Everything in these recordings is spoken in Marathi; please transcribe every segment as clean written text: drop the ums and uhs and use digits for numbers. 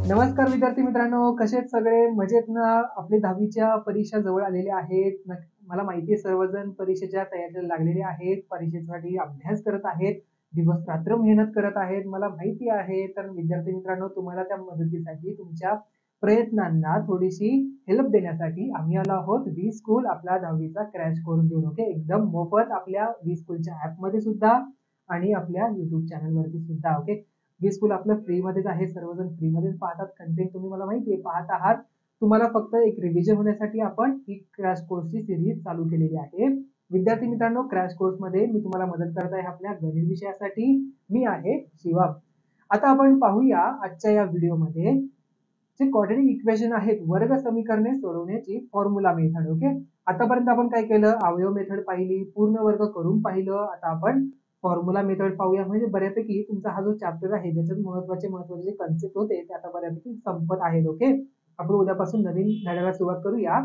नमस्कार विद्यार्थी मित्रांनो, कसे आहेत सगळे? मजेत ना? आपली 10वीच्या परीक्षा जवळ आलेल्या आहेत. मला माहिती आहे सर्वजण परीक्षेच्या तयारीला लागलेले आहेत. परीक्षेसाठी अभ्यास करत आहेत. दिवस-रात्र मेहनत करत आहेत. मला माहिती आहे. तर विद्यार्थी मित्रांनो, तुम्हाला त्या मदतीसाठी तुमच्या प्रयत्नांना थोडीशी हेल्प देण्यासाठी आम्ही आलो आहोत. व्ही स्कूल आपला 10वीचा क्रॅश कोर्स घेऊन. ओके. एकदम मोफत आपल्या व्ही स्कूलच्या ॲपमध्ये सुद्धा आणि आपल्या YouTube चॅनलवरती सुद्धा. ओके. व्ही स्कूल आपलं फ्रीमध्येच आहे. सर्वजण फ्रीमध्येच पाहतात. कंटेंट तुम्ही मला माहिती आहे पाहत आहात. तुम्हाला फक्त एक रिव्हिजन होण्यासाठी आपण ही क्रॅश कोर्सची सीरीज चालू केलेली आहे. विद्यार्थी मित्रांनो, क्रॅश कोर्समध्ये मी तुम्हाला मदत करत आहे आपल्या गणित विषयासाठी. मी आहे शिवम. आता आपण पाहूया आजच्या या व्हिडिओमध्ये जे क्वाड्रॅटिक इक्वेशन आहेत, वर्ग समीकरणे सोडवण्याची फॉर्म्युला मेथड. ओके. आतापर्यंत आपण काय केलं? अवयव मेथड पाहिली, पूर्ण वर्ग करून पाहिलं. आता आपण फॉर्म्युला मेथड पाहूया. म्हणजे बऱ्यापैकी तुमचा हा जो चॅप्टर आहे ज्याच्यात महत्वाचे जे कन्सेप्ट होते ते आता बऱ्यापैकी संपत आहेत. ओके. आपण उद्यापासून नवीन धड्याला सुरुवात करूया.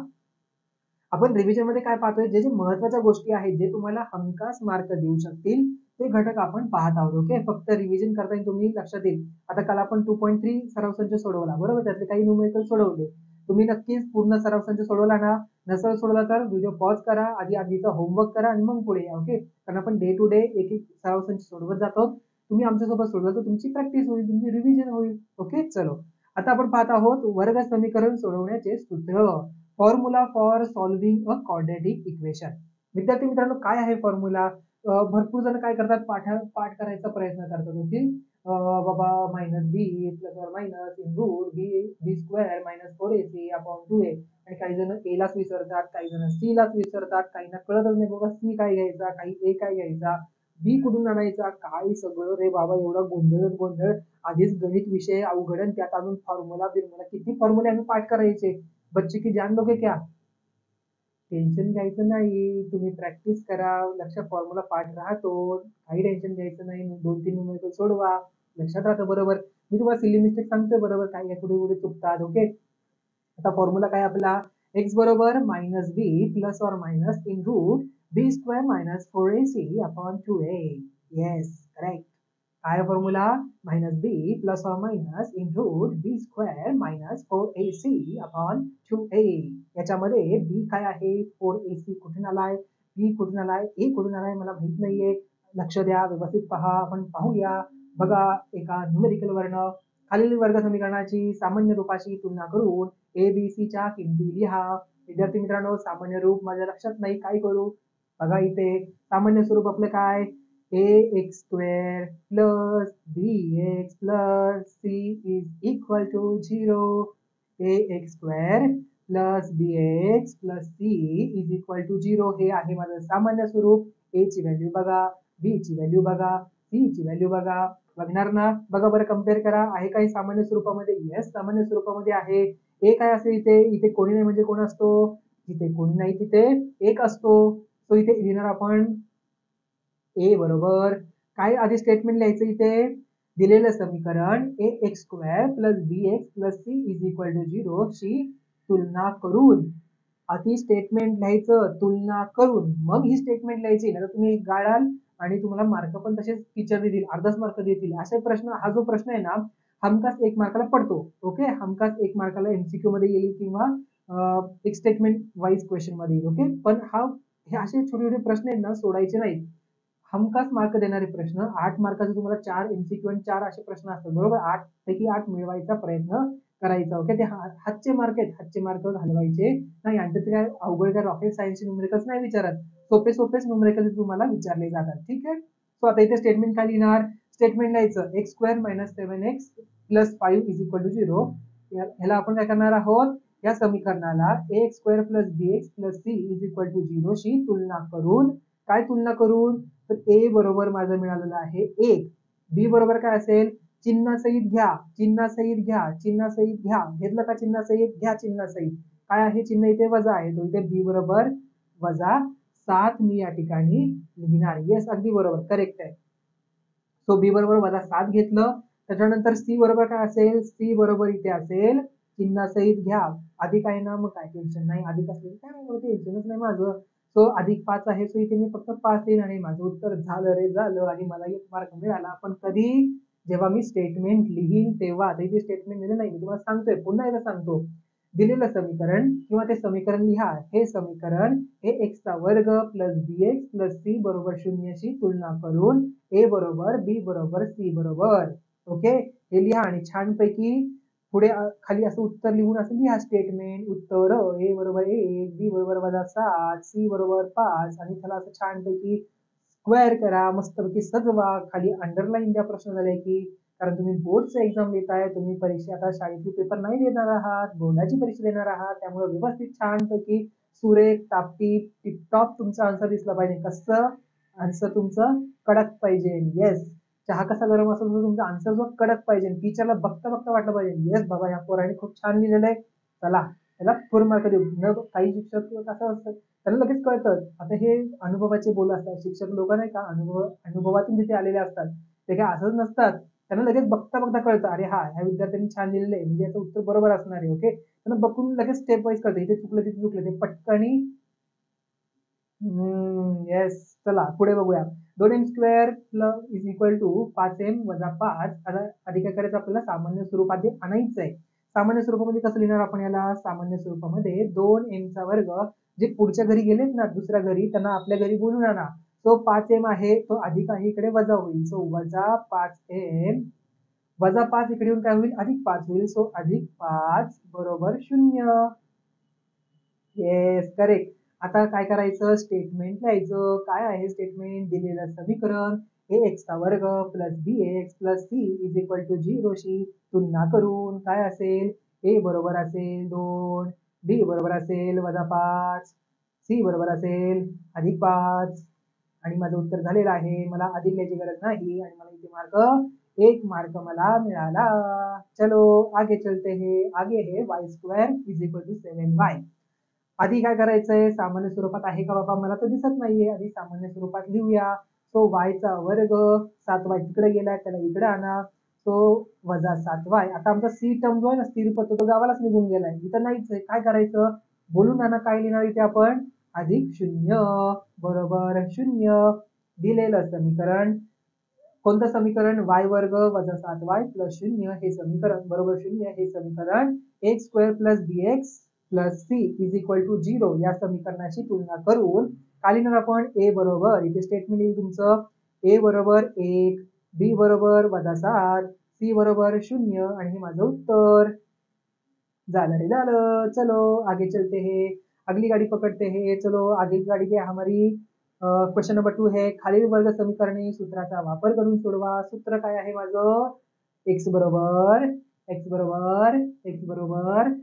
आपण रिव्हिजन मध्ये काय पाहतोय? जे महत्वाच्या गोष्टी आहेत, जे तुम्हाला हमखास मार्क देऊ शकतील ते घटक आपण पाहत आहोत. ओके. फक्त रिव्हिजन करताना तुम्ही लक्षात येईल. आता काल आपण 2.3 सराव संच सोडवला, बरोबर? त्यातले काही न्यूमेरिकल सोडवले. तुम्ही नक्कीच पूर्ण सराव संच सोडवला ना? नसेल सोडवला तर व्हिडिओ पॉज करा, आधीचा होमवर्क करा आणि मग पुढे या. ओके. कारण आपण डे टू डे एक एक सराव संच सोडवत जातो. तुम्ही आमच्यासोबत सोडवलं तर तुमची प्रॅक्टिस होईल, तुमची रिव्हिजन होईल. ओके. चलो, आता आपण पाहत आहोत वर्ग समीकरण सोडवण्याचे सूत्र. Formula for solving a quadratic equation. विद्यार्थी मित्रांनो, काय आहे फॉर्म्युला? भरपूर जण काय करतात? पाठ करायचा प्रयत्न करतात. ओके. बाबा minus b plus or minus in root b square minus 4ac upon 2a. आणि काही जण ए लाच विसरतात, काही जण सी लाच विसरतात. काहींना कळतच नाही बाबा सी काय घ्यायचा, काही ए काय घ्यायचा, बी कुठून आणायचा, काय सगळं रे बाबा, एवढा गोंधळ. आधीच गणित विषय अवघड आणि त्यात अजून फॉर्म्युला बिर्म्युला, किती फॉर्म्युले आम्ही पाठ करायचे. बच्चे की जान लोगे क्या? टेन्शन घ्यायचं नाही. तुम्ही प्रॅक्टिस करा. लक्ष फॉर्म्युला पाठ राहतो. काही टेन्शन घ्यायचं नाही. 2-3 न्यूमेरिकल सोडवा. लक्षात राहतं बरोबर. मी तुम्हाला सिली मिस्टेक सांगतोय बरोबर, काय कुठे चुकतात. ओके. आता फॉर्म्युला काय आपला? एक्स बरोबर minus b plus or minus in root b square minus 4ac upon 2a. Yes, correct. काय formula? Minus b plus or minus in root b square minus 4ac upon 2a. याच्यामध्ये बी काय आहे? 4ac कुठून आलाय? बी कुठून आलाय? ए कुठून आलाय? मला माहित नाहीये. लक्ष द्या, व्यवस्थित पहा. आपण पाहूया. बघा, एका न्यूमेरिकल वर्ण खालील वर्ग समीकरणाची सामान्य रूपाशी तुलना करून ए बी सी च्या किमती लिहा. विद्यार्थी मित्रांनो, सामान्य रूप माझ्या लक्षात नाही, काय करू? बघा इथे सामान्य स्वरूप आपलं काय? A x square plus b x plus c is equal to 0. A x square plus b x plus c is equal to 0 हे आहे माझं सामान्य स्वरूप. ए ची व्हॅल्यू बघा, बी ची व्हॅल्यू बघा, सी ची व्हॅल्यू बघा. बघणार ना? बघा बरं, कम्पेअर करा. आहे काही सामान्य स्वरूपामध्ये? येस, सामान्य स्वरूपामध्ये आहे. ए काय असेल इथे? इथे कोणी नाही म्हणजे कोण असतो? जिथे कोणी नाही तिथे एक असतो. तो इथे लिहिणार आपण ए बरोबर काय? आधी स्टेटमेंट लिहायचं इथे. दिलेलं समीकरण a x square plus b x plus c is equal to 0 शी तुलना करून. आधी स्टेटमेंट लिहायचं तुलना करून, मग ही स्टेटमेंट लिहायची. नाही तर तुम्ही गाळाल आणि तुम्हाला मार्क पण तसेच टीचर देतील, अर्धाच मार्क देतील. असे प्रश्न, हा जो प्रश्न आहे ना, हमखास 1 मार्काला पडतो. ओके. हमखास 1 मार्काला एमसीक्यू मध्ये येईल किंवा एक स्टेटमेंट वाईज क्वेश्चन मध्ये येईल. ओके. पण हे असे छोटे छोटे प्रश्न आहेत ना, सोडायचे नाही. हमखास मार्क देणारे प्रश्न. 8 मार्काचे तुम्हाला 4 एमसीक्यू आणि 4 असे प्रश्न असतात, बरोबर? 8 पैकी 8 मिळवायचा प्रयत्न करायचा. ओके. ते हातचे मार्क आहेत, हातचे मार्क घालवायचे नाही. आणि काय अवघड काय रॉकेट सायन्सचे न्यूमेरिकल्स नाही विचारत. सोपेच न्यूमेरिकल तुम्हाला विचारले जातात. ठीक आहे. सो आता इथे स्टेटमेंट काय लिहिणार? स्टेटमेंट लिहायचं x square minus 7x plus 5 is equal to 0. ह्याला आपण काय करणार आहोत? या समीकरणाला a x square plus b x plus c is equal to 0 शी तुलना करून. काय तुलना करून? तर ए बरोबर माझं मिळालेलं आहे 1. बी बरोबर काय असेल? चिन्हासहित घ्या, चिन्हासहित घ्या, चिन्हासहित घ्या. घेतलं का चिन्हासहित? घ्या चिन्हासहित. काय आहे? चिन्ह इथे वजा आहे, तो इथे बी बरोबर वजा 7 मी या ठिकाणी लिहिणार. येस, अगदी बरोबर, करेक्ट आहे. सो बी बरोबर वजा 7 घेतलं. त्याच्यानंतर सी बरोबर काय असेल? सी बरोबर इथे असेल चिन्हासहित घ्या. अधिक आहे ना, मग काय टेन्शन नाही. अधिक असले काय टेन्शनच नाही माझं. सो अधिक 5 आहे, सो इथे मी फक्त 5 लिहिणार आहे. माझं उत्तर झालं रे झालं आणि मला 1 मार्क मिळाला. पण कधी? जेव्हा मी स्टेटमेंट लिहील तेव्हा, आता इथे स्टेटमेंट लिहिलं नाही, मी तुम्हाला सांगतोय, पुन्हा एकदा सांगतो. दिलेलं समीकरण किंवा ते समीकरण लिहा. हे समीकरण हे एक्सचा वर्ग प्लस bx प्लस c बरोबर 0 शी तुलना करून a बरोबर b बरोबर c बरोबर. ओके, हे लिहा आणि छानपैकी पुढे खाली असं उत्तर लिहून असं लिहा स्टेटमेंट. उत्तर a बरोबर 1, b बरोबर -7, c बरोबर 5 आणि त्याला असं छानपैकी स्क्वेअर करा, मस्तपैकी सजवा. खाली अंडरलाईन द्या प्रश्न झाले की, कारण तुम्ही बोर्डचं एक्झाम देताय, तुम्ही परीक्षा आता शाळेतली पेपर नाही देणार आहात, बोर्डाची परीक्षा देणार आहात. त्यामुळे व्यवस्थित छानपैकी सुरेख टापटीप टिपटॉप तुमचा आन्सर दिसला पाहिजे. कसं आन्सर तुमचं कडक पाहिजे. येस, चहा कसा गरम असेल तसं तुमचा आन्सर जो कडक पाहिजे. टीचरला बघता बघता वाटलं पाहिजे, येस बाबा या पोराने खूप छान लिहिलेलं आहे, चला त्याला फुल मार्क देऊ. न काही शिक्षक कसं असतं, त्यांना लगेच कळतं. आता हे अनुभवाचे बोल असतात, शिक्षक लोक नाही का अनुभवातून जिथे आलेले असतात, ते काय असंच नसतात. त्यांना लगेच बघता बघता कळतं, अरे हा ह्या विद्यार्थ्यांनी छान लिहिलेलं आहे म्हणजे याचं उत्तर बरोबर असणार आहे. ओके, त्यांना बघून लगेच स्टेप वाईज कळतं, इथे चुकलं तिथे चुकलं, ते पटकनी. येस, चला पुढे बघूया. 2m square plus is equal to 5m वजा 5. आता आधी काय करायचं, आपल्याला सामान्य स्वरूपात आणायचं आहे. सामान्य स्वरूपामध्ये कसं लिहिणार आपण याला, सामान्य स्वरूपामध्ये 2m चा वर्ग, जे पुढच्या घरी गेलेत ना दुसऱ्या घरी, त्यांना आपल्या घरी बोलून आणा. तो 5m आहे, तो अधिक आहे इकडे वजा होईल. सो वजा 5m वजा 5 इकडे येऊन काय होईल, अधिक 5 होईल. सो अधिक 5 बरोबर 0. Yes, correct. आता काय करायचं, स्टेटमेंट लिहायचं. काय आहे स्टेटमेंट, दिलेलं समीकरण हे एक्सचा वर्ग plus bx plus c is equal to 0 शी तुलना करून काय असेल, a बरोबर असेल 2, b बरोबर असेल वजा 5, c बरोबर असेल अधिक 5 आणि माझं उत्तर झालेलं आहे. मला अधिक लिहायची गरज नाही आणि मला इथे मार्क 1 मार्क मला मिळाला. चलो आगे चलते हैं. आगे है y square is equal to 7y. आधी काय करायचंय, सामान्य स्वरूपात आहे का बाबा, मला तर दिसत नाहीये. आधी सामान्य स्वरूपात लिहूया. सो y चा वर्ग 7y तिकडे गेलाय, त्याला इकडे आणा. सो वजा 7y. आता आमचा c टर्म जो आहे ना, स्थिर पद, तो गावालाच निघून गेलाय, इथं नाहीच आहे. काय करायचं, बोलून आणा. काय लिहिणार इथे आपण, अधिक 0 बरोबर 0. दिलेलं समीकरण कोणतं समीकरण, y वर्ग वजा 7y प्लस 0 हे समीकरण बरोबर 0 हे समीकरण x square plus bx plus c is equal to 0 या समीकरणाशी तुलना करून काय लिहिणार आपण, ए बरोबर, इथे स्टेटमेंट येईल तुमचं, ए बरोबर 1, बी बरोबर वजा 7, सी बरोबर 0 आणि हे माझं उत्तर झालं रे झालं. चलो आगे चलते हैं, अगली गाड़ी पकड़ते हैं. चलो आगे गाड़ी के हमारी क्वेश्चन नंबर 2 है. खालील वर्ग समीकरणे सूत्राचा वापर करून सोडवा. सूत्र काय आहे माझं, एक्स बरोबर एक्स बरोबर एक्स बरोबर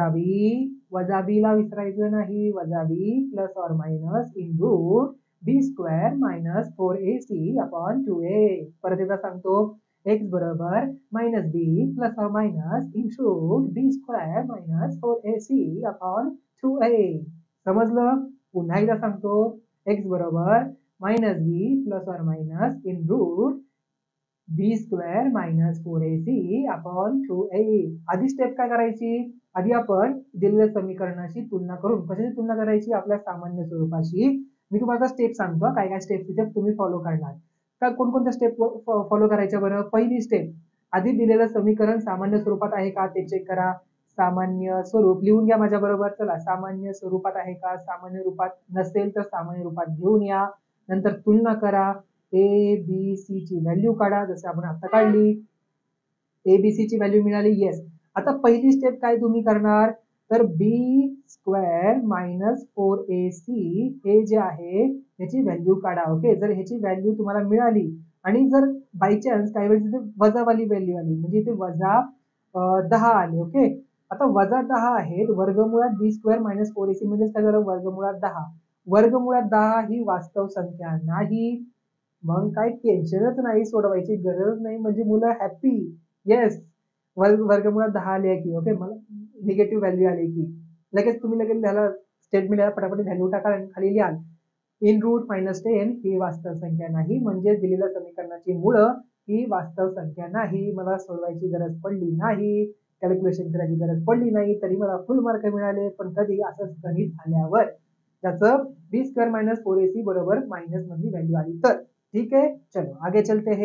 वजा बी ला विसरायचं नाही, वजा बी प्लस और minus in root b square minus 4ac upon 2a. परत एकदा सांगतो, एक्स बरोबर मायनस बी प्लस और minus in root b square minus 4ac upon 2a. समजलं, पुन्हा एकदा सांगतो, एक्स बरोबर मायनस बी प्लस और minus in root b square minus 4ac upon 2a. आधी स्टेप काय करायची, आधी आपण दिलेल्या समीकरणाशी तुलना करून, कशाची तुलना करायची, आपल्या सामान्य स्वरूपाशी. मी तुम्हाला स्टेप सांगतो, काय काय स्टेप तिथे तुम्ही फॉलो करणार. का कोणकोणत्या स्टेप फॉलो करायच्या बरं. पहिली स्टेप, आधी दिलेलं समीकरण सामान्य स्वरूपात आहे का ते चेक करा. सामान्य स्वरूप लिहून घ्या माझ्या बरोबर. चला, सामान्य स्वरूपात आहे का, सामान्य रूपात नसेल तर सामान्य रूपात घेऊन या. नंतर तुलना करा, ए बी सी ची व्हॅल्यू काढा, जसं आपण आता काढली. ए बी सी ची व्हॅल्यू मिळाली, येस. आता पहिली स्टेप काय तुम्ही करणार, तर बी स्क्वेअर मायनस 4ac हे जे आहे ह्याची व्हॅल्यू काढा. ओके, जर ह्याची व्हॅल्यू तुम्हाला मिळाली आणि जर बाय चान्स काही वेळेस इथे वजावाली व्हॅल्यू आली, म्हणजे इथे वजा 10 आले. ओके, आता वजा 10 आहेत, वर्गमुळात बी स्क्वेअर मायनस 4ac म्हणजे काय झालं, वर्गमुळात 10. वर्गमुळात 10 ही वास्तव संख्या नाही, मग काय टेन्शनच नाही, सोडवायची गरज नाही, म्हणजे मुलं हॅपी. येस, वर्गमुळात 10 आले की, ओके, मला निगेटिव्ह व्हॅल्यू आली की लगेच तुम्ही लगेच त्याला स्टेटमेंट पटापट व्हॅल्यू टाका आणि खाली लिहाल इन रूट -10 ही वास्तव संख्या नाही, म्हणजे दिलेल्या समीकरणाची मुळं ही वास्तव संख्या नाही. मला सोडवायची गरज पडली नाही, कॅल्क्युलेशन करायची गरज पडली नाही, तरी मला फुल मार्क मिळाले. पण कधी, असं गणित आल्यावर त्याचं बी स्क्वेअर मायनस 4ac बरोबर मायनस मधली व्हॅल्यू आली तर. ठीक है, चलो आगे चलते हैं.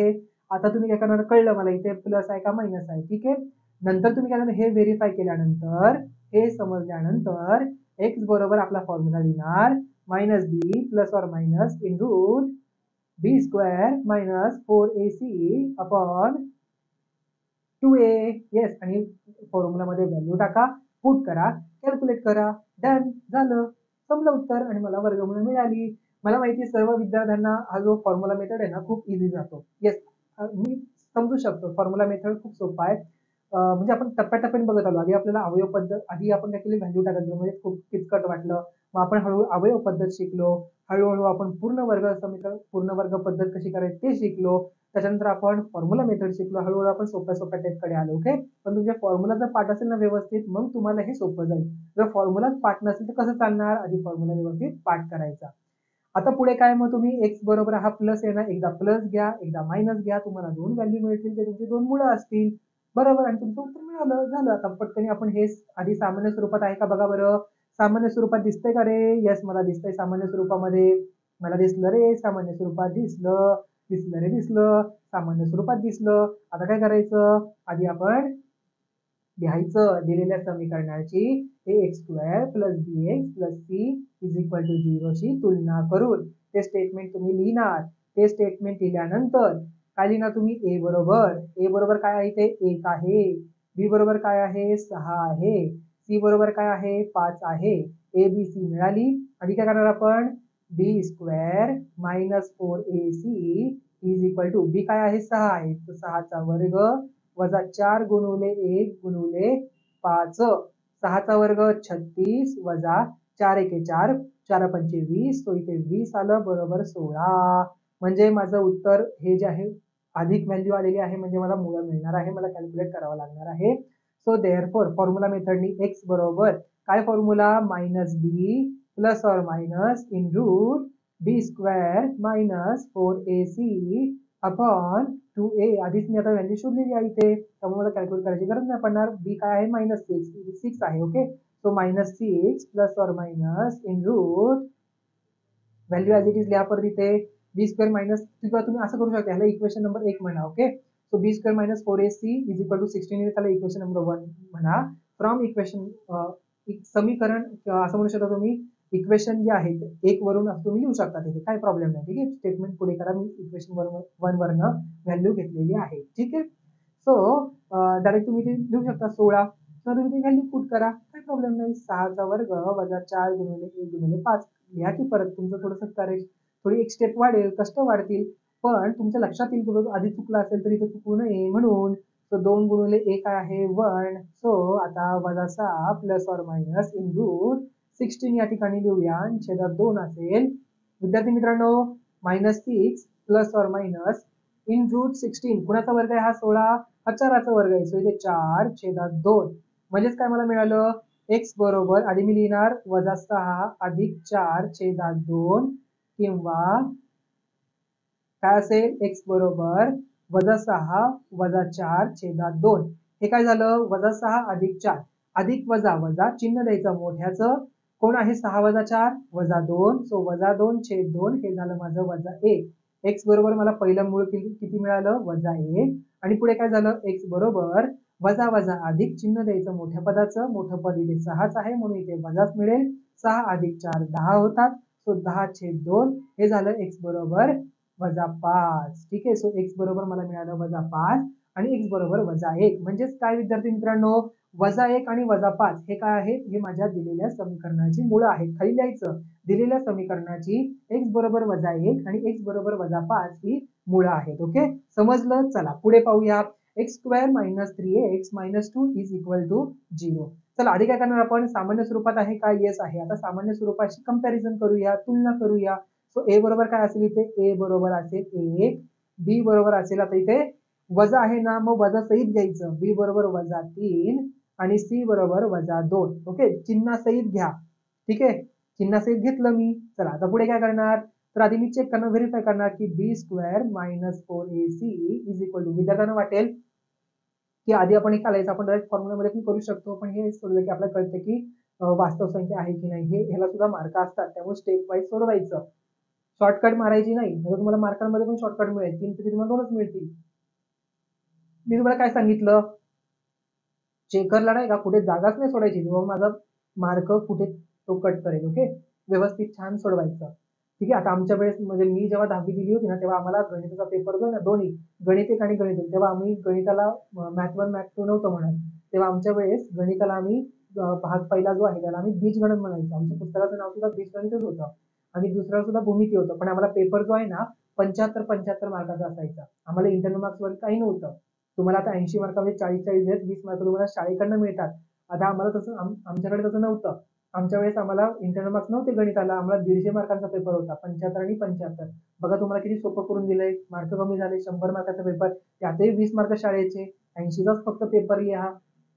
आता तुम्ही काय करणार, कळलं मला इथे प्लस आहे का मायनस आहे, ठीक आहे. नंतर तुम्ही काय करणार, हे व्हेरीफाय केल्यानंतर, हे समजल्यानंतर एक्स बरोबर आपला फॉर्म्युला लिहिणार minus b plus or minus in root b square minus 4ac upon 2a. Yes, आणि फॉर्म्युलामध्ये व्हॅल्यू टाका, पुट करा, कॅल्क्युलेट करा, डन झालं, संपलं उत्तर आणि मला वर्गमूळ मिळाली. मला माहिती आहे सर्व विद्यार्थ्यांना हा जो फॉर्म्युला मेथड आहे ना खूप इझी जातो. येस, मी समजू शकतो फॉर्म्युला मेथड खूप सोपा आहे. म्हणजे आपण टप्प्याटप्प्याने बघत आलो. आधी आपल्याला अवयव पद्धत, आधी आपण काय केली, व्हॅल्यू टाकत गेलो, म्हणजे खूप किचकट वाटलं. मग आपण हळूहळू अवयव पद्धत शिकलो, हळूहळू आपण पूर्ण वर्ग समीकरण, पूर्ण वर्ग पद्धत कशी करायची ते शिकलो. त्याच्यानंतर आपण फॉर्म्युला मेथड शिकलो, हळूहळू आपण सोप्या सोप्या टेपकडे आलो. ओके, पण तुमच्या फॉर्म्युला जर पाठ असेल ना व्यवस्थित, मग तुम्हाला हे सोपं जाईल. जर फॉर्म्युलाच पाठ नसेल तर कसं चालणार, आधी फॉर्म्युला व्यवस्थित पाठ करायचा. आता पुढे काय, मग तुम्ही एक्स बरोबर हा प्लस आहे ना, एकदा प्लस घ्या एकदा मायनस घ्या, तुम्हाला दोन व्हॅल्यू मिळतील, ते तुमची दोन मुळं असतील, बरोबर, आणि तुमचं उत्तर मिळालं, झालं. आता पटकन आपण हे आधी सामान्य स्वरूपात आहे का बघा बरं. सामान्य स्वरूपात दिसतंय का रे, यस मला दिसतंय सामान्य स्वरूपामध्ये, मला दिसलं रे सामान्य स्वरूपात, दिसलं दिसलं रे, दिसलं सामान्य स्वरूपात दिसलं. आता काय करायचं, आधी आपण लिहायचं दिलेल्या समीकरणाची x square plus b x plus c is equal to 0 शी तुलना करून ते स्टेटमेंट तुम्ही लिहिणार. ते स्टेटमेंट लिहिल्यानंतर काय लिहिणार तुम्ही, ए बरोबर काय आहे ते 1 आहे, बी बरोबर काय आहे 6 आहे, सी बरोबर काय आहे 5 आहे. ए बी सी मिळाली. आधी काय करणार आपण, b square minus 4ac is equal to, b काय आहे 6 आहे, तो 6चा वर्ग वजा 4 गुणुले 1 गुणुले 5, 6चा वर्ग 36 वजा 4 एके 4, 4 पंचे 20, तो इथे 20 आलं, बरोबर 16. म्हणजे माझं उत्तर हे जे आहे अधिक व्हॅल्यू आलेली आहे, म्हणजे मला मूळ मिळणार आहे, मला कॅल्क्युलेट करावं लागणार आहे. सो देअरफॉर फॉर्म्युला मेथडनी एक्स बरोबर काय formula, minus b plus or minus in root b square minus 4ac upon 2a. आधीच मी आता व्हॅल्यू शोधलेली आहे इथे, त्यामुळे मला कॅल्क्युलेट करायची गरज नाही पडणार. बी काय आहे मायनस 6 आहे. Okay, so minus 6 plus or minus in root value as it is लिहा परत इथे, बी स्क्वेअर मायनस, किंवा तुम्ही असं करू शकता, ह्याला इक्वेशन नंबर 1 म्हणा. Okay, so b square minus 4ac is equal to 16, त्याला इक्वेशन नंबर 1 म्हणा. फ्रॉम इक्वेशन समीकरण असं म्हणू शकता तुम्ही, इक्वेशन जे आहे एक वरून असं तुम्ही लिहू शकता, तिथे काही प्रॉब्लेम नाही. ठीक आहे, स्टेटमेंट पुढे करा, मी इक्वेशन 1 वरनं व्हॅल्यू घेतलेली आहे. ठीक आहे, सो डायरेक्ट तुम्ही ते लिहू शकता 16, किंवा तुम्ही ती व्हॅल्यू पुट करा, काही प्रॉब्लेम नाही. 6चा वर्ग वजा 4 गुणिले 1 गुणिले 5 लिहा की परत, तुमचं थोडंसं करेक्ट, थोडी एक स्टेप वाढेल, कष्ट वाढतील, पण तुमच्या लक्षात येईल की आधी चुकलं असेल तरी ते चुकू नये म्हणून. सो 2 गुणिले 1 आहे 1, सो आता वजा 6 plus or minus in root 16 या ठिकाणी लिहूया, छेदात 2 असेल. विद्यार्थी मित्रांनो, minus 6 plus or minus in root 16 कुणाचा वर्ग आहे हा 16, हा 4चा वर्ग आहे. सो इथे 4 छेदात 2, म्हणजेच काय मला मिळालं, एक्स बरोबर आधी मी लिहिणार वजा 6 अधिक 4 छेदात 2, किंवा काय असेल, एक्स बरोबर वजा 6 वजा 4 छेदात 2. हे काय झालं, वजा 6 अधिक 4, अधिक वजा वजा चिन्ह द्यायचं मोठ्याचं, कोण आहे 6 वजा 4 वजा 2, सो वजा 2 छेद 2, हे झालं माझं वजा 1. एक्स बरोबर मला पहिलं मूळ किती मिळालं, वजा 1, आणि पुढे काय झालं, एक्स बरोबर वजा वजा अधिक चिन्ह द्यायचं मोठ्या पदाचं, मोठं पद इथे 6च आहे म्हणून इथे वजाच मिळेल. 6 अधिक 4 10 होतात, सो 10 छेद 2, हे झालं एक्स बरोबर वजा 5. ठीक आहे, सो एक्स बरोबर मला मिळालं वजा 5 आणि एक्स बरोबर वजा 1. म्हणजेच काय विद्यार्थी मित्रांनो, वजा 1 आणि वजा 5 हे काय आहे, हे माझ्या दिलेल्या समीकरणाची मुळं आहेत. खाली लिहायचं, दिलेल्या समीकरणाची एक्स बरोबर वजा 1 आणि एक्स बरोबर वजा 5 ही मुळं आहेत. ओके, समजलं. चला पुढे पाहूया. X square minus 3x minus 2 is equal to 0. चला आधी काय करणार आपण, सामान्य स्वरूपात आहे का, येस आहे. आता सामान्य स्वरूपाची कंपॅरिझन करूया, तुलना करूया. सो ए बरोबर काय असेल इथे, ए बरोबर असेल 1, बी बरोबर असेल, आता इथे वजा आहे ना, मग वजा सहित घ्यायचं, बी बरोबर वजा 3 आणि सी बरोबर वजा 2. ओके, चिन्हा सहित घ्या. ठीक आहे, चिन्हा सहित घेतलं मी. चला आता पुढे काय करणार, तर आधी मी चेक करणार, व्हेरीफाय करणार की b square minus 4ac is equal to, विद्यार्थ्यांना वाटेल की आधी आपण हे काढायचं, आपण डायरेक्ट फॉर्म्युलामध्ये पण करू शकतो, पण हे सोडलं की आपल्याला कळतं की वास्तव संख्या आहे की नाही, हे ह्याला सुद्धा मार्क असतात, त्यामुळे स्टेप वाईज सोडवायचं, शॉर्टकट मारायची नाही. म्हणजे तुम्हाला मार्कांमध्ये पण शॉर्टकट मिळेल, 3 पैकी तुम्हाला 2च मिळतील. मी तुम्हाला काय सांगितलं, चेकरला नाही का कुठे जागाच नाही सोडायची, मग माझा मार्क कुठे तो कट करेल. ओके, व्यवस्थित छान सोडवायचं. ठीक आहे. आता आमच्या वेळेस म्हणजे मी जेव्हा 10वी दिली होती ना, तेव्हा आम्हाला गणिताचा पेपर जो ना दोन्ही गणित 1 आणि गणित 2, तेव्हा आम्ही गणिताला मॅथ 1 मॅथ 2 नव्हतं म्हणत. तेव्हा आमच्या वेळेस गणिताला आम्ही भाग पहिला जो आहे त्याला आम्ही बीजगणित म्हणायचो. आमच्या पुस्तकाचं नाव सुद्धा बीजगणितच होतं आणि दुसरा सुद्धा भूमिती होतं. पण आम्हाला पेपर जो आहे ना 75-75 मार्काचा असायचा. आम्हाला इंटरनल मार्क्स वगैरे काही नव्हतं. तुम्हाला आता 80 मार्कामध्ये 40-40 आहेत, 20 मार्क तुम्हाला शाळेकडनं मिळतात. आता आम्हाला तसं आमच्याकडे तसं नव्हतं. आमच्या वेळेस आम्हाला इंटरनल मार्क्स नव्हते गणिताला, आम्हाला 150 मार्कांचा पेपर होता, 75 आणि 75. बघा तुम्हाला किती सोपं करून दिलंय, मार्क कमी झाले. 100 मार्काचा पेपर, त्यातही 20 मार्क शाळेचे, 80चाच फक्त पेपर लिहा.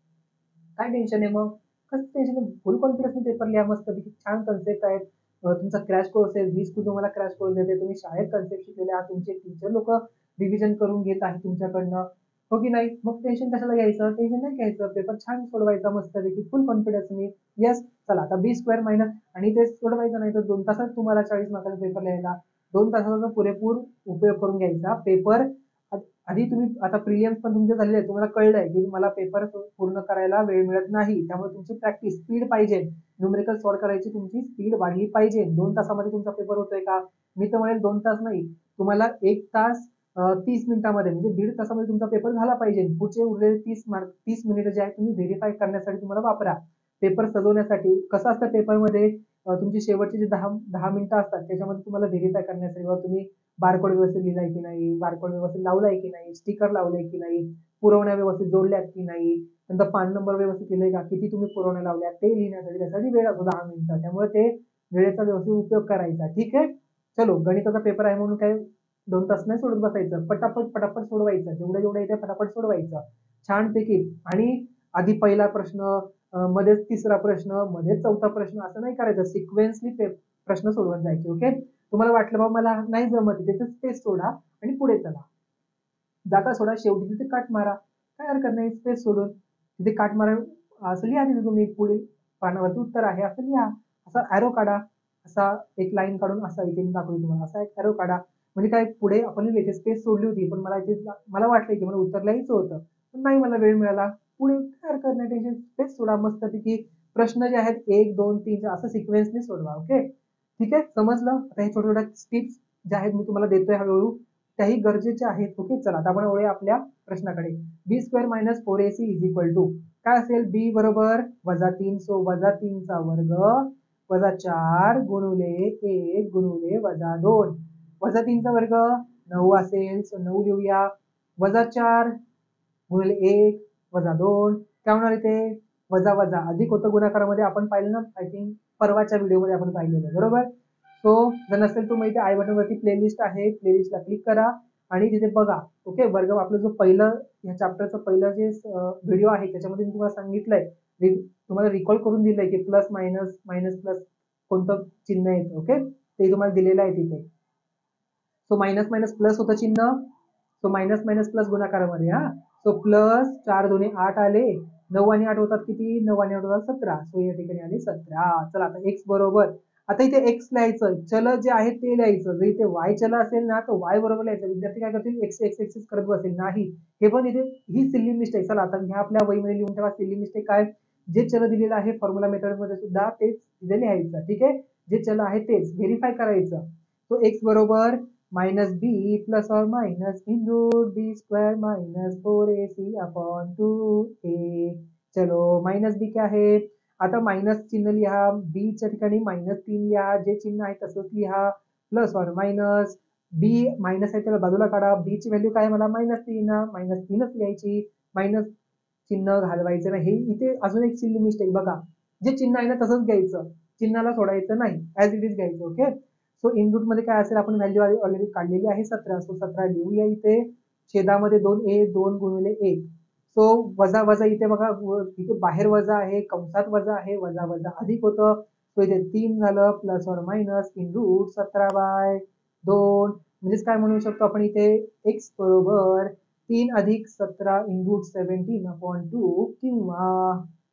काय टेन्शन आहे मग, कसं टेन्शन आहे, फुल कॉन्फिडन्स पेपर लिहा, मस्त छान कन्सेप्ट आहेत. तुमचा क्रॅश कोर्स आहे, 20 तुम्हाला क्रॅश कोर्स देते, तुम्ही शाळेत कन्सेप्ट शिकलेले आहात, तुमचे टीचर लोक रिव्हिजन करून घेत आहेत तुमच्याकडनं. हो की नाही, मग टेन्शन कशाला घ्यायचं, टेन्शन नाही घ्यायचं, पेपर छान सोडवायचा मस्तपैकी फुल कॉन्फिडन्सनी. येस, चला आता बी स्क्वेअर मायनस, आणि ते सोडवायचं नाही तर 2 तासात तुम्हाला 40 मार्काचा पेपर लिहायला. 2 तासाचा पुरेपूर उपयोग करून घ्यायचा. पेपर आधी तुम्ही आता प्रिलियम्स पण तुमचे झालेले आहेत, तुम्हाला कळलंय की मला पेपर पूर्ण करायला वेळ मिळत नाही, त्यामुळे तुमची प्रॅक्टिस स्पीड पाहिजे. न्यूमेरिकल सॉल्व करायची तुमची स्पीड वाढली पाहिजे. 2 तासामध्ये तुमचा पेपर होतोय का, मी तर म्हणेल 2 तास नाही, तुम्हाला 1 तास 30 मिनिटामध्ये म्हणजे 1.5 तासामध्ये तुमचा पेपर झाला पाहिजे. पुढचे उरलेले 30 मिनिट जे आहे तुम्ही व्हेरीफाय करण्यासाठी तुम्हाला वापरा. पेपर सजवण्यासाठी कसं असतं पेपरमध्ये, तुमची शेवटची जे 10 मिनिटं असतात त्याच्यामध्ये तुम्हाला व्हेरीफाय करण्यासाठी तुम्ही बारकोड व्यवस्थित लिहिलाय की नाही, बारकोड व्यवस्थित लावलाय की नाही, स्टिकर लावलाय की नाही, पुरवण्या व्यवस्थित जोडल्यात की नाही, नंतर पान नंबर व्यवस्थित लिहिलाय का, किती तुम्ही पुरवण्या लावल्या ते लिहिण्यासाठी त्यासाठी वेळ असतो 10 मिनिटं. त्यामुळे ते वेळेचा व्यवस्थित उपयोग करायचा. ठीक आहे, चलो गणिताचा पेपर आहे म्हणून काय 2 तास नाही सोडत बसायचं, पटापट पटापट सोडवायचं, जेवढं जेवढं येते फटाफट सोडवायचं छानपैकी. आणि आधी पहिला प्रश्न, मध्येच तिसरा प्रश्न, मध्येच चौथा प्रश्न, असं नाही करायचं, सिक्वेन्सली प्रश्न सोडवत जायचे. ओके, तुम्हाला वाटलं बाबा मला नाही जमत त्याचं स्पेस सोडा आणि पुढे चला. जागा सोडा, शेवटी तिथे काट मारा, काय हरकत नाही, स्पेस सोडून तिथे काट मारा. असं लिहा तिथे तुम्ही पुढे पानावरती उत्तर आहे असं लिहा. असा ॲरो काढा, असा एक लाईन काढून असा इथे मी दाखवतो तुम्हाला, असा एक ॲरो काढा. म्हणजे काय, पुढे आपण इथे स्पेस सोडली होती, पण मला वाटलं की मला उत्तर लिहायचं होतं, पण नाही मला वेळ मिळाला. पुढे काय हरकत नाही, टेन्शन, स्पेस सोडा मस्तपैकी. प्रश्न जे आहेत 1 2 3 असं सिक्वेन्सने सोडवा. ओके, ठीक आहे, समजलं. आता हे छोट्या छोट्या टिप्स ज्या आहेत मी तुम्हाला देतोय हळूहळू, त्याही गरजेच्या आहेत. ओके, चला आता आपण वळूया आपल्या प्रश्नाकडे. B square minus 4ac is equal to काय असेल, बी बरोबर -3, सो -3 चा वर्ग -4 गुणुले 1 गुणुले -2, -3 चा वर्ग 9 असेल, सो 9 लिहूया, -4 गुणिले 1 -2 काय होणार इथे, वजा वजा अधिक होतं गुणाकारामध्ये, आपण पाहिलं ना, आय थिंक परवाच्या व्हिडिओमध्ये आपण पाहिलेलं बरोबर. सो जर नसेल तर माहिती आय बटन वरती प्लेलिस्ट आहे, प्लेलिस्टला क्लिक करा आणि तिथे बघा. ओके, वर्ग आपलं जो पहिलं या चॅप्टरचं पहिलं जे व्हिडिओ आहे त्याच्यामध्ये मी तुम्हाला सांगितलंय, तुम्हाला रिकॉल करून दिलंय की प्लस मायनस मायनस प्लस कोणतं चिन्ह येतं. ओके, ते तुम्हाला दिलेलं आहे तिथे. सो मायनस मायनस प्लस होतं चिन्ह, सो मायनस मायनस प्लस गुणाकारामध्ये. हा, सो प्लस 4 दोन्ही 8 आले, 9 आणि 8 होतात किती, 9 आणि 8 होतात 17, सो या ठिकाणी आले 17. चला आता एक्स बरोबर, आता इथे एक्स लिहायचं, चल जे आहे ते लिहायचं. जर इथे वाय चल असेल ना तर वाय बरोबर लिहायचं. विद्यार्थी काय करतील, एक्स एक्स एक्स करत बसेल, नाही, हे पण इथे ही सिल्ली मिस्टेक. चला आता ह्या आपल्या वहीमध्ये लिहून ठेवा सिल्ली मिस्टेक काय, जे चल दिलेलं आहे फॉर्म्युला मेथड मध्ये सुद्धा तेच इथे लिहायचं. ठीक आहे, जे चल आहे तेच व्हेरीफाय करायचं. तो एक्स बरोबर माइनस बी प्लस और minus in root b square minus 4ac upon 2a. चलो माइनस बी क्या है, आता माइनस चिन्ह लिहा, बी च्या ठिकाणी -3 लिहा, जे चिन्ह आहे तसंच लिहा, प्लस और माइनस. बी मायनस आहे त्याला बाजूला काढा, बी ची व्हॅल्यू काय, मला -3 -3च लिहायची, मायनस चिन्ह घालवायचं नाही. इथे अजून एक सिल्ली मिस्टेक बघा, जे चिन्ह आहे ना तसंच घ्यायचं, चिन्हाला सोडायचं नाही, ऍज इट इज घ्यायचं. ओके, सो इन रूट मध्ये काय असेल, आपण व्हॅल्यू ऑलरेडी काढलेली आहे 17, सो 17 लिहूया इथे, छेदामध्ये 2a 2 गुणिले 1, सो वजा वजा इथे बघा, इथे बाहेर वजा आहे, कंसात वजा आहे, वजा वजा अधिक होतं, सो इथे 3 झालं, प्लस और मायनस इन रूट 17/2, म्हणजेच काय म्हणू शकतो आपण इथे, एक्स बरोबर 3 अधिक 17 इन रूट 17/2, किंवा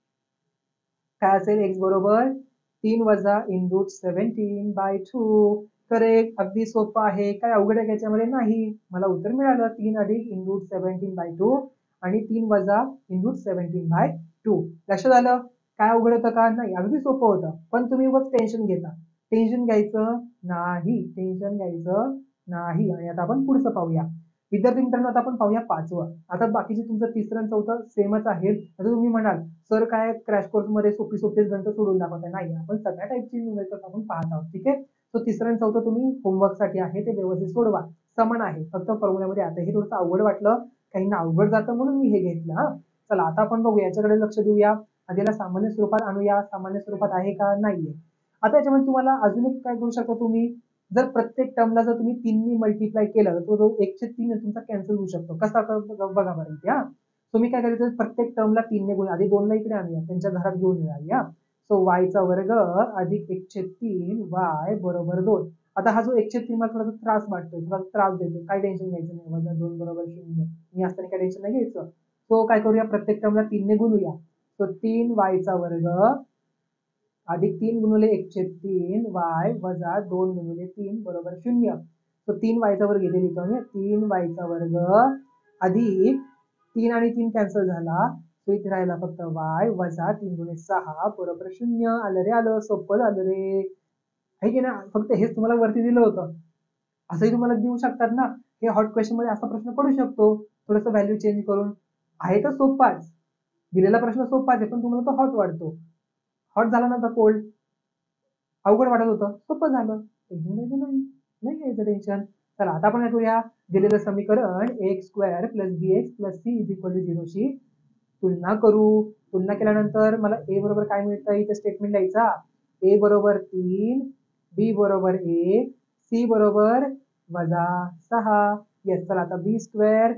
काय असेल, एक्स बरोबर 3 वजा इन रूट 17/2. करेक्ट, अगदी सोपं आहे, काय अवघड आहे याच्यामध्ये नाही, मला उत्तर मिळालं 3 अधिक इन रूट 17/2 आणि 3 वजा इन रूट 17/2. लक्षात आलं? काय अवघड होतं का? नाही, अगदी सोपं होतं. पण तुम्ही उगाच टेन्शन घेता. टेन्शन घ्यायचं नाही, टेन्शन घ्यायचं नाही. आणि आता आपण पुढचं पाहूया. विद्यार्थी मित्रांनो, आता आपण पाहूया 5वं. आता बाकीचे तुमचं 3रं आणि 4थं सेमच आहे. आता तुम्ही म्हणाल, सर काय क्रॅश कोर्समध्ये सोपीच गणितं सोडून दाखवताय. नाही, आपण सगळ्या टाईपची न्यूमेरिकल्स आपण पाहत आहोत. ठीक आहे? तो 3रं आणि 4थं तुम्ही होमवर्कसाठी आहे ते व्यवस्थित सोडवा. समान आहे. फक्त फॉर्म्युल्यामध्ये आता हे थोडंसं अवघड वाटलं, काहींना अवघड जातं म्हणून मी हे घेतलं. हा, चला आता आपण बघू, याच्याकडे लक्ष देऊया. आधी याला सामान्य स्वरूपात आणूया. सामान्य स्वरूपात आहे का? नाहीये. आता याच्यामध्ये तुम्हाला अजून एक काय करू शकता तुम्ही, जर प्रत्येक टर्मला जर तुम्ही 3 ने मल्टिप्लाय केलं तर तो 1/3 तुमचा कॅन्सल होऊ शकतो. कसा बघा बरं इथे. हा, तुम्ही काय करायचं, प्रत्येक टर्मला 3 ने गुणा. आधी 2 ला इकडे आणूया, त्यांच्या घरात घेऊन येऊया. सो वायचा वर्ग अधिक 1/3 वाय बरोबर 2. आता हा जो 1/3 मला थोडासा त्रास वाटतो, थोडा त्रास देतो. काय टेन्शन घ्यायचं नाही. वजा 2 बरोबर 0. मी असताना काय टेन्शन नाही घ्यायचं. सो काय करूया, प्रत्येक टर्मला 3 ने गुणूया. सो 3 वायचा वर्ग अधिक 3 गुणिले 1/3 वाय वजा 2 गुणिले 3 बरोबर 0. तो 3 वायचा वर्ग इथे लिहितो मी. 3 वायचा वर्ग अधिक 3 आणि 3 कॅन्सल झाला. तो इथे राहिला फक्त वाय वजा 3 गुणिले 6 बरोबर 0. आलं रे आलं, सोपं झालं रे. आहे की ना? फक्त हेच तुम्हाला वरती दिलं होतं. असंही तुम्हाला देऊ शकतात ना. हे हॉट क्वेश्चन मध्ये असा प्रश्न पडू शकतो, थोडंसं व्हॅल्यू चेंज करून. आहे तर सोपाच, दिलेला प्रश्न सोपाच आहे, पण तुम्हाला तो हॉट वाटतो. हॉट झाला ना तर कोल्ड. अवघड वाटत होतं, सोपं झालं. टेन्शन घ्यायचं नाही, नाही घ्यायचं टेन्शन. चला आता आपण काय करूया, दिलेलं समीकरण a² + bx + c = 0 शी तुलना करू. तुलना केल्यानंतर मला a बरोबर काय मिळतं, इथे स्टेटमेंट लिहायचा. a बरोबर 3, b बरोबर 1, c बरोबर -6. येस, चला आता b²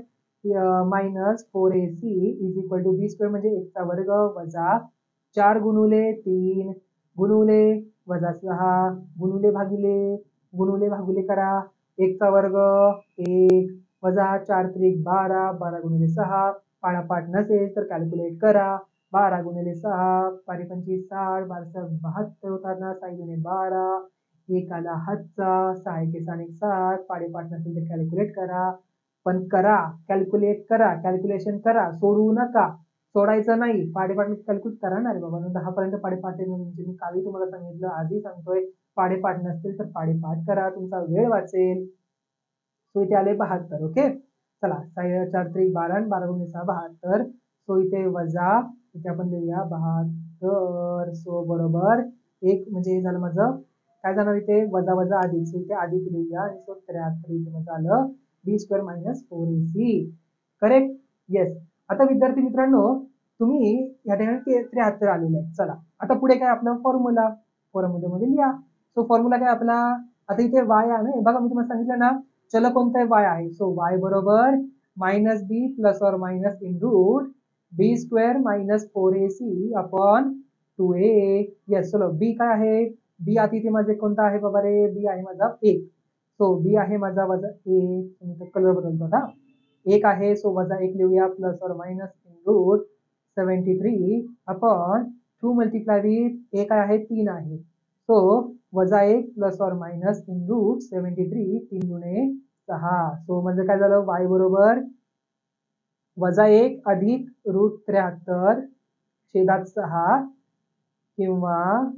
- 4ac = b² म्हणजे 1 चा वर्ग वजा 4 गुणुले 3 गुणुले -6 गुणुले भागिले करा. 1 चा वर्ग 1 वजा 4 त्रिक 12, 12 गुणिले 6. पाठापाठ नसेल तर कॅल्क्युलेट करा. 12 गुणिले 6 5 25 60, 12 72 होतात ना, 6 गुणे 12, 1 आला हातचा, 6 1 7. पाडेपाठ नसेल तर कॅल्क्युलेट करा. पण करा, कॅल्क्युलेट करा, कॅल्क्युलेशन करा, सोडवू नका. सोडायचं नाही, पाडेपाठ कॅल्क्युलेट करा ना रे बाबा. 10 पर्यंत पाडेपाठ म्हणजे मी कालही तुम्हाला सांगितलं, आजही सांगतोय, पाडेपाठ नसतील तर पाडेपाठ करा, तुमचा वेळ वाचेल. सो इथे आले 72. ओके, चला 4 त्रिक 12 आणि 12 गुणिले 6 72. सो इथे वजा, इथे आपण लिहूया 72. सो बरोबर 1 म्हणजे हे झालं माझं काय जाणार इथे, वजा वजा अधिक. सो इथे अधिक लिहूया. आणि सो 73 इथे माझं आलं b² - 4ac. करेक्ट? येस. आता विद्यार्थी मित्रांनो, तुम्ही या ठिकाणी 73 आलेले आहे. चला आता पुढे काय आपला फॉर्म्युला, फॉर्म्युल्यामध्ये लिहा. सो फॉर्म्युला काय आपला, आता इथे y आहे ना, बघा मी तुम्हाला सांगितलं ना, चल कोणता y आहे. सो y बरोबर -b ± in root b² - 4ac upon 2a. Yes, चलो b काय आहे, b आधी इथे माझे कोणता आहे बाबा रे, b आहे माझा 1. सो b आहे माझा वजा 1, कलर बदलतो आता. 1 आहे, सो वजा 1 लिहूया ± in root 73 upon 2 multiply with 1 आहे 3 आहे. सो वजा 1 ± इन रूट 73, 3 गुणे 6. सो म्हणजे काय झालं, y बरोबर वजा 1 अधिक रूट 73 छेदात 6 किंवा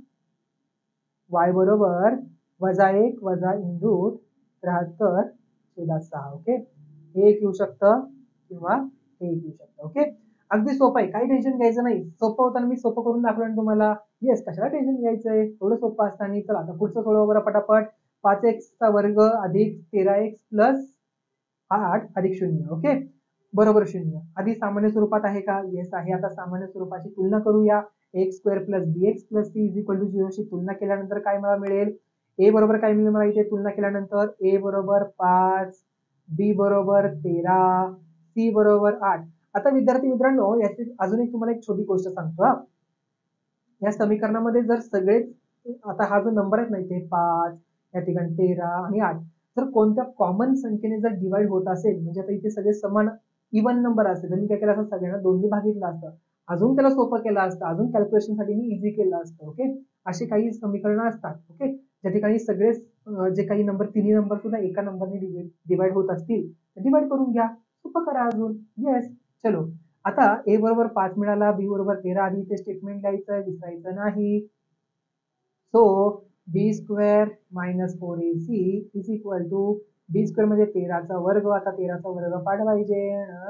y बरोबर वजा 1 वजा इन रूट 73 छेदात 6. ओके, हे एक येऊ शकतं किंवा हे एक येऊ शकतं. ओके, अगदी सोपं आहे, काही टेन्शन घ्यायचं नाही. सोपं होताना मी सोपं करून दाखवलं तुम्हाला. येस, कशाला टेन्शन घ्यायचंय, एवढं सोपं असताना. चला आता पुढचं सोडवा बरं पटापट. 5x चा वर्ग अधिक 13x + 8 अधिक 0. ओके, बरोबर 0. आधी सामान्य स्वरूपात आहे का? येस आहे. आता सामान्य स्वरूपाची तुलना करूया. a² + bx + c = 0 शी तुलना केल्यानंतर काय मला मिळेल, a बरोबर काय मिळेल मला इथे तुलना केल्यानंतर, a बरोबर 5, b बरोबर 13, c बरोबर 8. आता विद्यार्थी मित्रांनो, याची अजून एक तुम्हाला एक छोटी गोष्ट सांगतो. हा, या समीकरणामध्ये जर सगळेच, आता हा जो नंबर आहे ना इथे 5, या ठिकाणी 13 आणि 8, जर कोणत्या कॉमन संख्येने जर डिवाइड होत असेल, म्हणजे आता इथे सगळे समान इवन नंबर असते, तर मी काय केलं असं, सगळ्यांना 2 ने भागितलं असतं, अजून त्याला सोपं केलं असतं, अजून कॅल्क्युलेशन साठी मी इझी केलं असतं. ओके, असे काही समीकरणं असतात. ओके, ज्या ठिकाणी सगळे जे काही नंबर, तिन्ही नंबर सुद्धा एका नंबरने डिवाइड होत असतील, तर डिवाइड करून घ्या, सोपं करा अजून. येस, चलो आता ए बरोबर 5 मिळाला, बी बरोबर 13, आधी इथे स्टेटमेंट लिहायचं, विसरायचं नाही. So b square minus 4ac is equal to b square म्हणजे 13चा वर्ग. आता 13चा वर्ग पाठवायचे.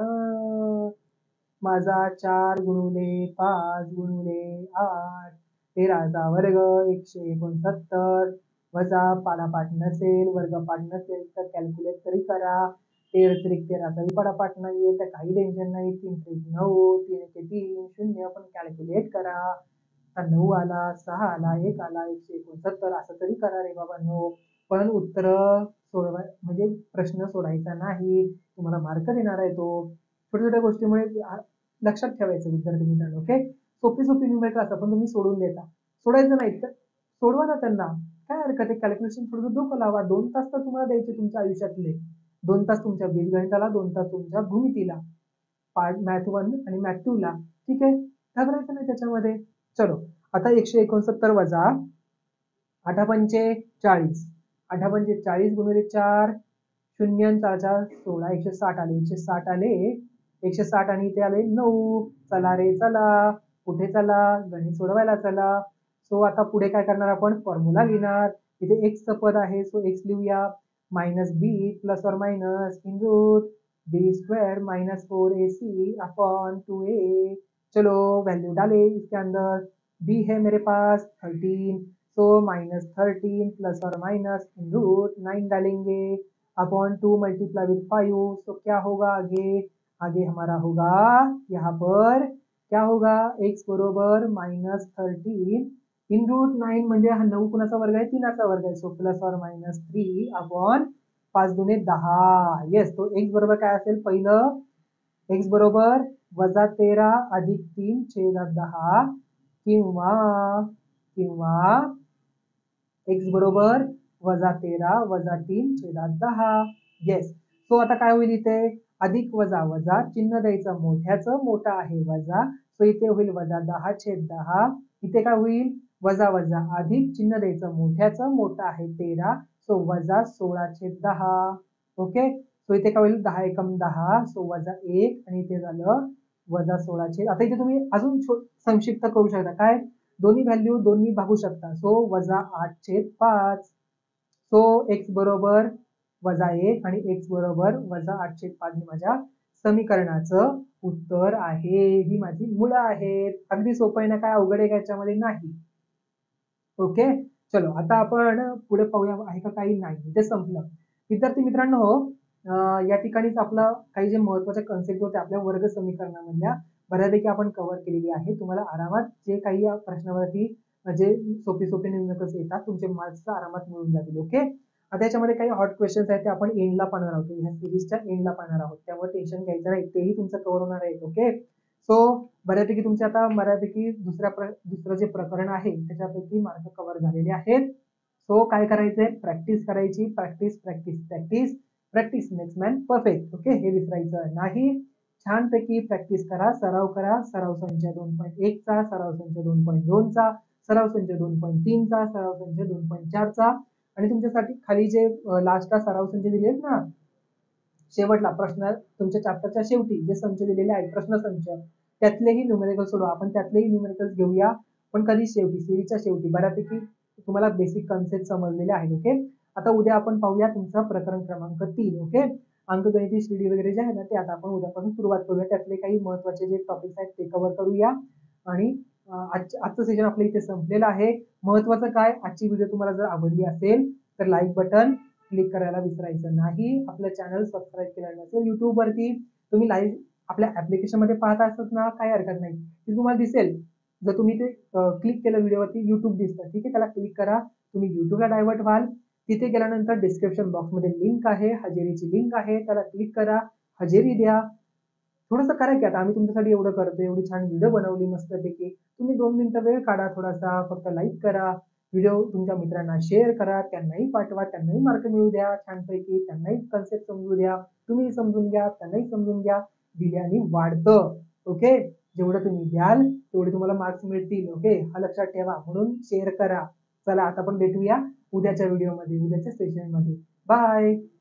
माझा 4 गुणुले 5 गुणुले 8 13चा वर्ग 169 वजा पाडापाठ नसेल, वर्गपाठ नसेल तर कॅल्क्युलेट तरी करा. 13 पाडापाठ नाहीये तर काही टेन्शन नाही. 3 त्रिक 9, 3 एके 3, 0 पण कॅल्क्युलेट करा. 9 आला, 6 आला, 1 आला, 169 असं तरी करा रे बाबा नो. पण उत्तर सोडवा म्हणजे प्रश्न सोडायचा नाही, तुम्हाला मार्क देणार आहे तो. छोट्या छोट्या गोष्टीमुळे लक्षात ठेवायचं विद्यार्थी मित्रांनो. ओके, सोपी सोपी न्यूमेरिकल असतात पण तुम्ही सोडून देता, सोडायचं नाही तर सोडवा ना त्यांना, काय हरकत आहे. कॅल्क्युलेशन थोडं डोकं लावा. 2 तास तर तुम्हाला द्यायचे तुमच्या आयुष्यातले. 2 तास तुमच्या बीजगणिताला, 2 तास तुमच्या भूमितीला, पार्ट मॅथ 1 आणि मॅथ 2 ला. ठीक आहे, घाबरायचं नाही त्याच्यामध्ये. चलो आता 169 वजा 8 पंचे 40, 8 पंचे 40 गुणिले 4, 0 4 16, 160 आले, 160 आले, 160 आणि इथे आले 9. चला रे चला, कुठे चला, गणित सोडवायला चला. सो आता पुढे काय करणार आपण, फॉर्म्युला लिहिणार. इथे एक्सचं पद आहे, सो एक्स लिहूया. मायनस बी प्लस और minus in root b square minus 4ac upon 2a. चलो वैल्यू डाले इसके अंदर. बी है मेरे पास 13, सो माइनस 13 प्लस और माइनस इन रूट 9 डालेंगे अपॉन 2 मल्टीप्लाई विथ 5. सो क्या होगा आगे, आगे हमारा होगा यहाँ पर क्या होगा, x बरोबर माइनस 13 इन रूट 9 म्हणजे हा 9 कुणाचा वर्ग आहे, 3चा वर्ग आहे. सो प्लस और माइनस 3 अपॉन 5 दुने 10. येस, तो x बरोबर काय असेल, पहिलं x बरोबर वजा 13 अधिक 3 छेदात 10 किंवा किंवा x बरोबर वजा 13 वजा 3 छेदात 10. येस, सो आता काय होईल इथे, अधिक वजा वजा, चिन्ह द्यायचं मोठ्याचं, मोठा आहे वजा, सो इथे होईल वजा 10/10. इथे काय होईल, वजा वजा अधिक, चिन्ह द्यायचं मोठ्याचं, मोठा आहे 13, सो वजा 16/10. ओके, सो इथे काय होईल, 10 एकम 10, सो वजा 1 आणि इथे झालं वजा 16. आता इथे तुम्ही अजून संक्षिप्त करू शकता, काय दोन्ही व्हॅल्यू दोन्ही भागू शकता. सो वजा 8/5. सो एक्स बरोबर वजा 1 आणि एक्स बरोबर वजा 8/5 हे माझ्या समीकरणाचं उत्तर आहे. ही माझी मुळं आहेत. अगदी सोपं आहे ना, काय अवघड आहे का याच्यामध्ये, नाही. ओके, चलो आता आपण पुढे पाहूया, आहे का काही, नाही, ते संपलं. विद्यार्थी मित्रांनो, या ठिकाणीच आपला काही जे महत्वाचे कन्सेप्ट होते आपल्या वर्ग समीकरणामधल्या बऱ्यापैकी आपण कव्हर केलेली आहे. तुम्हाला आरामात जे काही या प्रश्नावरती जे सोपी सोपी न्यूमेरिकल्स येतात तुमचे मार्क्स आरामात मिळून जातील. ओके, आता याच्यामध्ये काही हॉट क्वेश्चन्स आहेत ते आपण एंडला पाहणार आहोत, ह्या सिरीजच्या एंडला पाहणार आहोत, त्यामुळे टेन्शन घ्यायचं नाही, तेही तुमचं कव्हर होणार आहे. ओके, सो बऱ्यापैकी तुमचे आता बऱ्यापैकी दुसरं जे प्रकरण आहे त्याच्यापैकी मार्क कव्हर झालेले आहेत. सो काय करायचंय, प्रॅक्टिस करायची, practice practice practice, practice makes man perfect. Okay, हे विसरायचं नाही. छानपैकी प्रॅक्टिस करा, सराव करा. सराव संच 2.1 चा, सराव संच 2.2 चा, सराव संच 2.3 चा, सराव संच 2.4 चा, आणि तुमच्यासाठी खाली जे लास्टला सराव संच दिलेत ना, शेवटला प्रश्न तुमच्या चॅप्टरच्या शेवटी जे संच दिलेले आहेत प्रश्न संच, त्यातलेही न्यूमेरिकल सोडवा. आपण त्यातलेही न्यूमेरिकल्स घेऊया, पण कधी शेवटी, सिरीजच्या शेवटी. बऱ्यापैकी तुम्हाला बेसिक कन्सेप्ट समजलेले आहेत. ओके, आता उद्या आपण पाहूया तुमचं प्रकरण क्रमांक 3. ओके, अंकगणिती श्रेणी वगैरे जे आहे ना ते आता आपण उद्यापासून सुरुवात करूया. त्यातले काही महत्वाचे जे टॉपिक्स आहेत ते कव्हर करूया. आणि आजचं सेशन आपलं इथे संपलेलं आहे. महत्वाचं काय, आजची व्हिडिओ तुम्हाला जर आवडली असेल तर लाईक बटन क्लिक करायला विसरायचं नाही. आपलं चॅनल सबस्क्राईब केलं नसेल युट्यूब वरती, तुम्ही लाईव्ह आपल्या ऍप्लिकेशन मध्ये पाहत असत ना, काही हरकत नाही, ती तुम्हाला दिसेल. जर तुम्ही ते क्लिक केलं व्हिडिओवरती, युट्यूब दिसतं, ठीक आहे, त्याला क्लिक करा, तुम्ही युट्यूबला डायव्हर्ट व्हाल. तिथे गेल्यानंतर डिस्क्रिप्शन बॉक्स मध्ये लिंक आहे, हजेरीची लिंक आहे, त्याला क्लिक करा, हजेरी द्या. थोडंसं करा की, आता आम्ही तुमच्यासाठी एवढं करतो, एवढी छान व्हिडिओ बनवली मस्तपैकी, तुम्ही 2 मिनिटं वेळ काढा, थोडासा फक्त लाईक करा, व्हिडिओ तुमच्या मित्रांना शेअर करा, त्यांनाही पाठवा, त्यांनाही मार्क मिळू द्या छानपैकी, त्यांनाही कन्सेप्ट समजू द्या, तुम्ही समजून घ्या, त्यांनाही समजून घ्या. दिल्याने वाढतं. ओके, जेवढं तुम्ही द्याल तेवढे तुम्हाला मार्क्स मिळतील. ओके, हा लक्षात ठेवा, म्हणून शेअर करा. चला आता आपण भेटूया उद्याच्या व्हिडिओमध्ये, उद्याच्या सेशनमध्ये. बाय.